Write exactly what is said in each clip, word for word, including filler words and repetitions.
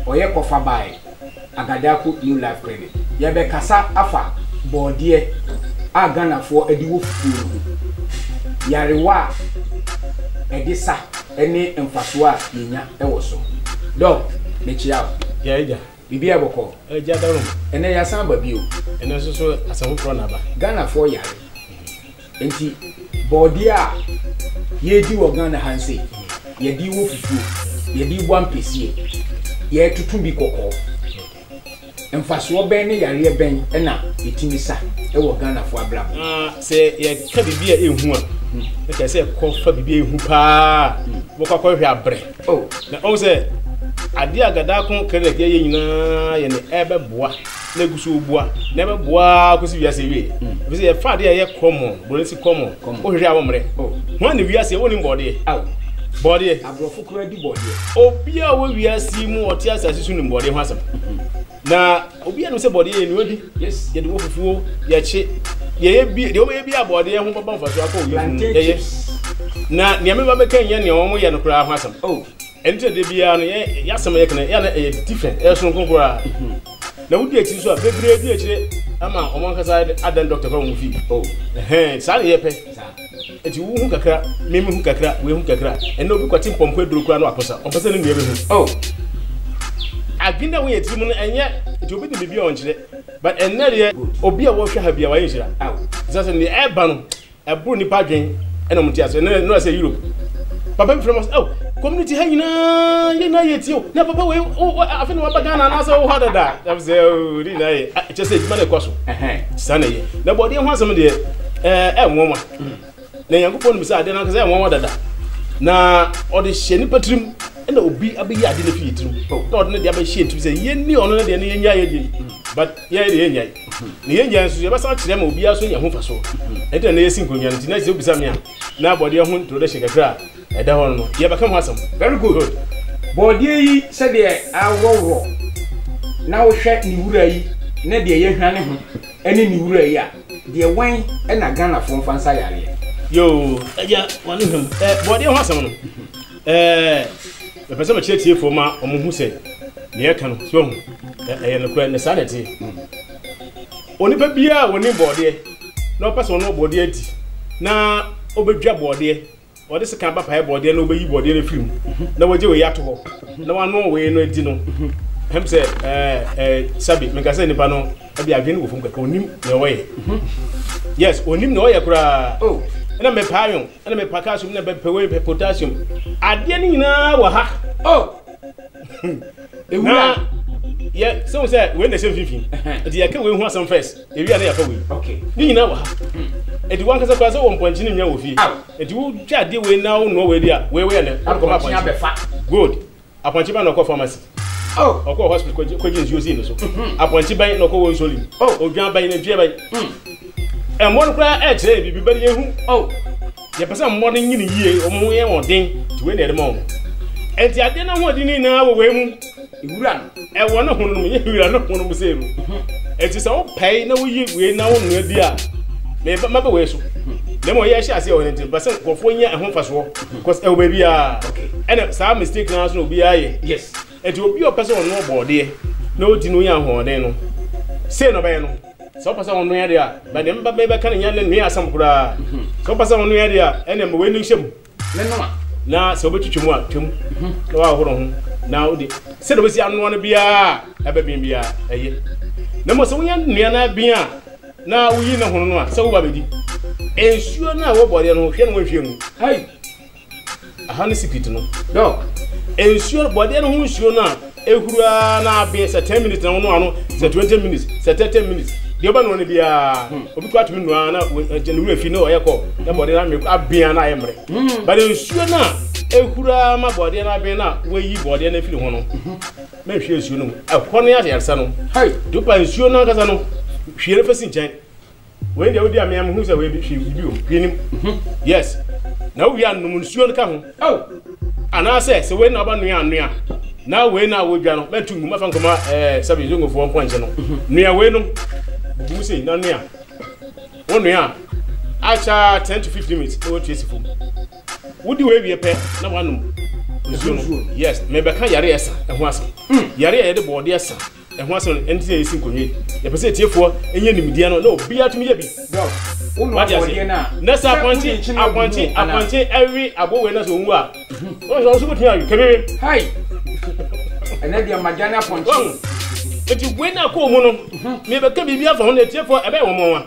oye kofa bai Agadaku New Life Credit ye be kasa afa bodie a Ghana for edi wo fufu yarewa edisa ene mfaso a yenya ewo so do me chia ya eja bibi aboko eja darum ene ya san ba bio ene so so asamu pro na ba Ghana for yare enti bodie a ye di wo Ghana hanse ye di wo fufu ye di one pesie ye tutu bi kokko mfaso ben ne yare ben na etimisa e wo Ghana fo abram ah se ye ka bibi a ehu a e ka se ko fa bibi ehu pa wo ka ko hwe abre oh na o se ade Agadaku Credit ye nyina ye ne ebe boa na gusu obua na ebe boa ko si wiase wi bi se ye fa de ye common bonesi common o hwe abomre oh ho na wiase woni mbode aw body abrofo kura di body obi a wo wiase mu oti asase su ni mbode ho asem na obi anu se body ye ni odi yes ye de wo fufuo ye che ye ye bi de o ye bi abode ho baba mfaso aka oyi ye ye na ne me ba be kan ye ne o mo ye no kura ho asem oh ente de bia no ye yasem ye kana ye na e different e so nkokora na wudi eti so a bebre di echire ama o mo nkasa adan doctor ko mu fi oh eh sa ne ye pe eti wu hu kakra meme hu kakra we hu kakra ene obi kwati mpompo eduru kura no akosa o pese ne ne be hu oh agina we yeti mu no enye eti obi de bibia on kire but enne de obi a wo hwe ha bia wa yinhira aw sase ne eba no ebru ni padwen ene mti aso ne no say Europe papa from us oh community ha nyina ye na yeti o na papa we afeni wa bagana na so ho dada that say oh ri na ye che say jima ne koso eh sane ye na body ho asem de eh eh nwoma na yankopon mi say ade na kase nwoma dada na odi hye ni patrim na obi abeyi ade na fi yitrim na odi na de abeyi yitrim say ye ni ono na de na ye nya ye di but ye de ye nya na ye nya nso ye ba sa kire ma obi aso nya ho faso ente na ye sinkonwa nti na se obi sa me a na body ho introduction kakra eda ho no ye ba kam ho asem very good body yi se de aworo na wo hwe ni wura yi na de ye hwane ho ene ni wura yi a de wan na Ghana fo mfansa yare yo eja wanu hum eh body ho asem no eh be pese ma chietie fo ma omo hu se ne ye kan so hu eh no kwa ne sanity oni pa bia woni body na pese ono body ati na obedwa body odi se kan ba pa body na obeyi body na film na waje we yato ho na wanu we no edi no hem se eh eh sabi me ka se nipa no abi agene wo fom ka onim na oye yes onim na oye kura oh na me payon na me potassium na be pewe potassium ade ni nyina wa ha oh ewura ye so say we na se fifin edi ya ka we hu asem first ewi na ya ka we okay ni nyina wa ha edi wan ka se kwa se wo mponchi ni nya wo fi edi wo twa de we na wo no we dia we we na ko ma ponchi good aponchi ba na ko pharmacy oh oko hospital ko je nsuo si no so aponchi ban na ko wo insulin oh odwan ban na due ban e mo nkra e kire bibi bari yehu oh ye pese mo ne nyini yie o mo ye wodin ti we na de mo enti ade na ho odin ni na wo we mu ewura e wo na ho no ye ewura no ho no se mu enti se wo pai na wo yi we na wo no di a me ma be we so le mo ye hia se o enti pese kofo nya e ho faso cause e wo be bia ene sa mistake na so no bi aye yes enti obi o pese won no bode na odi no ya ho den no se no be no so pasa wonu ya dia ba de mba be be kan nya ne nua asam kura so pasa wonu ya dia ene me we ni hyem ne no na so betwetwe mu a twem na wa horo ho na odi se do besi anu no bia e be bin bia eye na mo so nya nua na bia na uyi na hono no a se wo ba bedi ensuo na wo bode no hwe no hwe mu hai aha ne secret no do ensuo bode no ho nsuo na ehura na be se ten minutes na wono ano se twenty minutes se thirty minutes de oba no ne bia obi kwa tumi no na genewura afi no oyekọ na bode na me abia na ayemre ba de nsuo na ehura ma bode na be na wayi bode na fili ho no me hwe nsuo no ekọ no ya yarsa no hai do pa nsuo no kasa no hwe refasi nchen we de odi amia hu se we bi bi o hwenim yes na we anum nsuo no ka ho oh ana se se we na ba no ya no na we na wo dwa no metu mu mafa nkoma eh sabi zongo fo nko nche no nua we no bu se na nua wo nua acha ten to fifteen minutes e wo tiesi fo wudi we wie pe na wanum yes me be kan yare esa eho asa yare ye de body esa eho asa enti e esi konwe ye pese tiefo enye nimdie no no bia tumi ye bi uno body na na sa appointi appointi appointi every abowe na so nwu a o so so butia you kebe hi ene dia majana appointi enti we na ko mu no me be ka bibia fa ho na tiefo ebe wo mo wa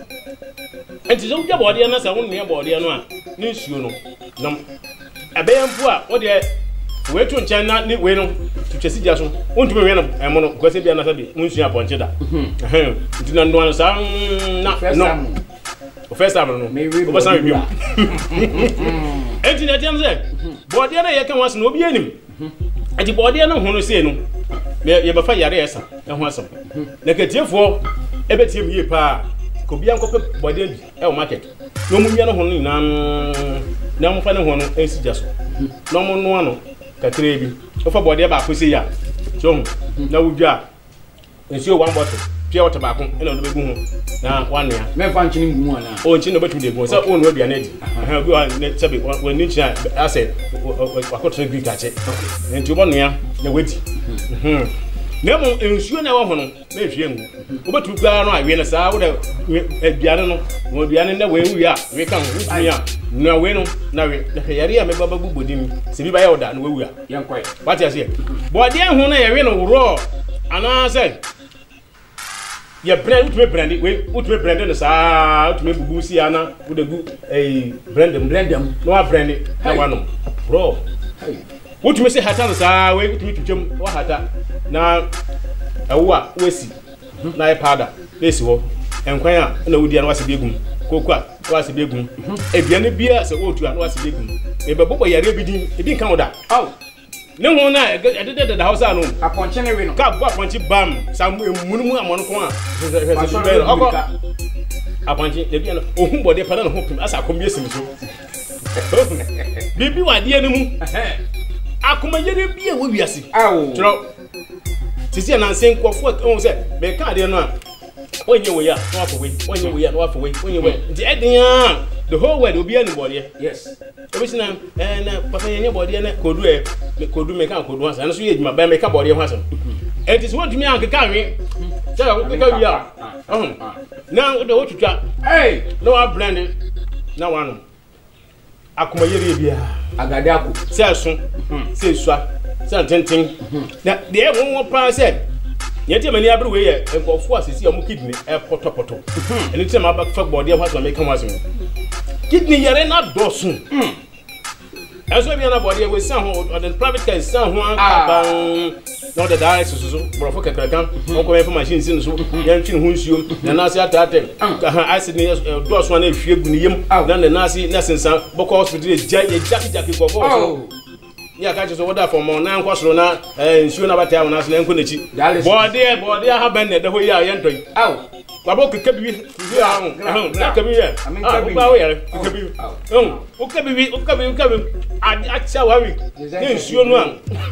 enti so bia body na sa wo ne body no a ni nsuo no nam ebe yampo a wo de we tu nchen na ni we no twesi dia so wontumi we no emo no kwese bia na sabi munsu appointi da eh nti na ndo sa na no o first time no o ba san bio enti na tiam ze body na ye kan waso no obi anim enti body na ho no se no ye ba fa yare esa e ho asam na ketiefo ebe tiem ye pa ko bia nkope body bi e o market no mu nya no ho no na na mo fa ne ho no esi jaso no mo no ano kakre bi o fa body ba ko se ya so na wudwa ensi o one bottle pia water ba ko e na no be gu ho na one ya me fa nchini mu ana o nchini no betu de gu so o no aduane adi ha bi wa ne sabe wa ni nchina ase wakoto gri kache okay nti o no ya na wedi mhm na mo ensuo na wo ho no na ehwie ngu o betu gba no awie na saa wo da aduane no mo aduane na we wi a we kan wo ya na we no na we da yare ya me baba gubodim se bi ba ya oda na we wi a yen kwai what you say body ho na ye we no raw ana say ye brand to brand we to brand no saa to me bubu si ana wo da gu eh brand brand am no wa brand na wa no raw wo to me say hata no saa we to me twetwem wa hata na awa wesi na ipada lesi wo enkwan a na wudi na wase begum koku a wase begum ebiane bia se otu a na wase begum e bebobo yare bidin e bin kan oda aw ne ho na edede da hausa no aponche ne we no ka bo aponche bam sam emunum amon ko a oko aponche de bia no ohun bode pada no ho pim asa akombie sim so bibi wade ne mu akoma yare bia wo wiase aw tro sisi na nsen kwofo on se be ka de no a onye we ya no afọ we onye we ya no afọ we onye we nti edin a the whole world obi anybody yes obi sina eh na papa yenye body na kodu e kodu me kan kodu hansa na so ye djuma ba me ka body ho hansa it is what me an ka we say ko ka wi a oh na de wo twitwa hey no wa blend na wanu akoma yere bia agade ako se aso se sua se tenten na de e won pa se yeti mani abru we ye enkofo asisi o mu kidney e poto poto eni te ma back fuck body what make come asim kidney yare na dosun mm eso bi na body we san ho the private care san ho aba no the direct so so brofo kekere kan o ko me fa machine sin so yan twin ho nsuo na na se atate ka acid ni dosun na ehwie gu ni yem na na na se na sensan boko hospital ja ya jaki jaki go go ya ka so woda for mo na nkosoro na eh nsuo na bata ya na so na nko nachi body body ha ban ne de ho ya yento aw babo keke bi bi a ho na ka bi ya ah ba wo ya keke bi um o ka bi o ka bi o ka bi a cha wa wi ne nsuo no a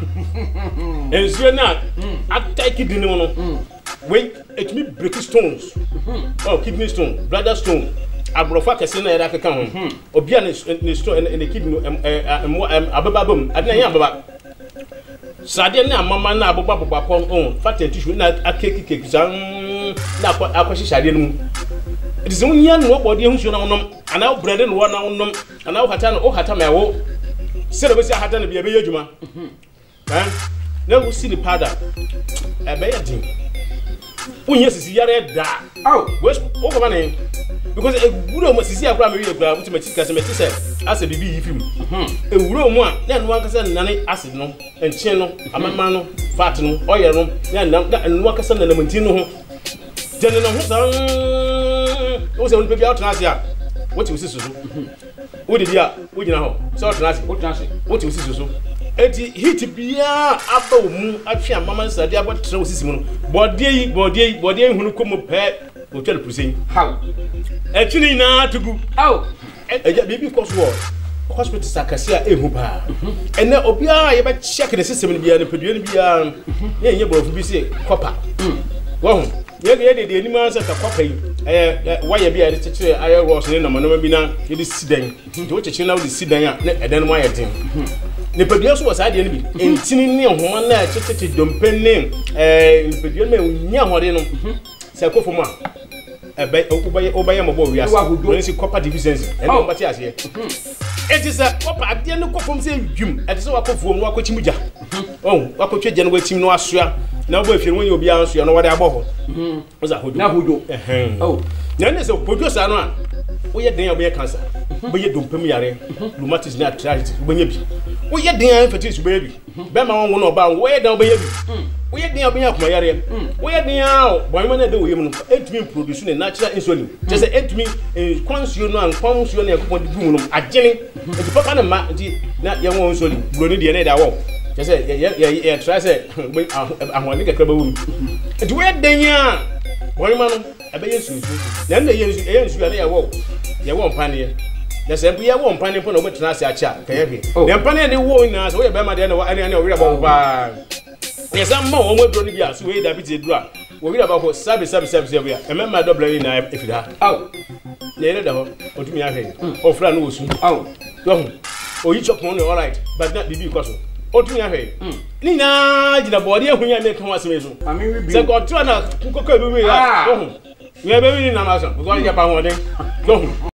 nsuo na attack kidney no we it me break stones oh kidney stone bladder stone abrofa kese na yara keka ho obia ne stone ne kidney em ababa bam adena ya ababa sade na mama na ababa baba ko on fat tissue na akeki keki san na akwashi sade no it is un yan no body hu na onom ana brand no na onom ana hata no hata ma wo sere be si hata na bia be yadwuma eh na wo si ni pada e be yadin unye sisi yare da aw wes o ko bane because e wuro mo sisi akura me wi akura wuti me tika se me tise ase bibi yi film e wuro mo a na no akasa nane acid no enche no amama no fat no oye no na na no akasa na namantin no ho jene no ho san o se on pe bia otna ase a woti usi susu wo de dia wo gina ho se otna ase otna ase woti usi susu eti hit bia aba mu atwe amama nsade aba tre osisi mu no body yi body yi body yi hunu komo pe o twele pusen how etini na tugu aw eja bibi koso hospital sakasia ehu ba ene obia ye ba check the system ni bia ne pedua ni bia ye nye borofu bi se copper wo hu ye ye de de ni ma se ta copper yi eh wire bia de chechire ayo ross ne na manoma bi na ye de sidan de wo chechire na wo de sidan a ne eden mo aye den nipadua so wasa de no bi entini ne ho na tete dompenin eh nipadua me nya hode no se kofo mu a ebe obaye obaye mo bo wiase when si copper deficiency e no mbati ase it is a copper ade no kofo se dwum e se wakofo mu wakochimuja oh wakotwe je no wachim no asoa na bo afie no wen obi ansoa no wode abo ho mhm oza hodo na hodo eh oh na ne se producer no a wo ye den obaye cancer bo ye dompem yare rheumatism na arthritis bo nya bi wo ye den infectious bo ye bi be ma won no ba wo ye den obaye bi wo ye den obaye akoma yare wo ye den a boy man na de wo ye mu no entumi produce ne natural insulin just say entumi kwansuo no an kwansuo na yakopon di mu no agene enti papa na ma enti na ye won insulin bro ni de na da wo just say ye ye ye try say ahwani kakra ba wo enti wo ye den a boy man no ebe ye susu na na ye ye nsu ya na ye wo ye wo mpane na se mpo ye wo mpane mpo na obetena ase acha ka ye hwe na mpane ne wo na so ye be ma de na ane ane o wira bo ba ye sam ma wo mo bro ni bia so we da bi te dura wo wira ba ko sabe sabe sabe sabe ya e me ma double na efida aw ye ne da ho o tumi ahwe o fra no wo su aw yo o yi chop on all right but na bibi ko so o tumi ahwe ni na jina body ehun ya me kan wasem so ami wi bi se ko tro na kokko bi wi ya yo ye be wi ni na ma so ko ya pa won den yo